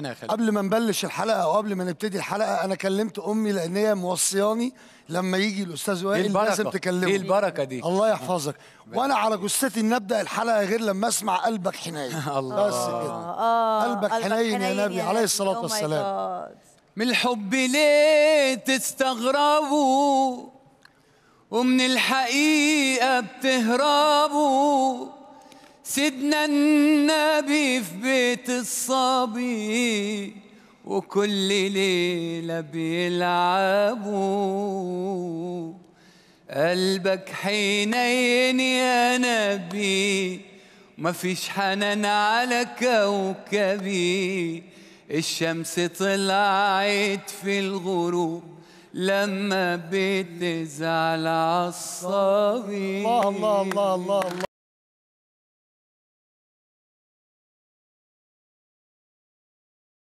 قبل ما نبلش الحلقه او قبل ما نبتدي الحلقه انا كلمت امي لان هي موصياني لما يجي الاستاذ وائل لازم تكلمه. ايه البركه دي؟ الله يحفظك. وانا على جثتي ان ابدا الحلقه غير لما اسمع قلبك حنين. الله. بس كده. قلبك حنين يا نبي عليه الصلاه والسلام. من الحب ليه تستغربوا ومن الحقيقه بتهربوا؟ سيدنا النبي في بيت الصبي وكل ليلة بيلعبوا. قلبك حنين يا نبي مفيش حنان على كوكبي. الشمس طلعت في الغروب لما بتزعل عالصبي. الله الله الله الله الله.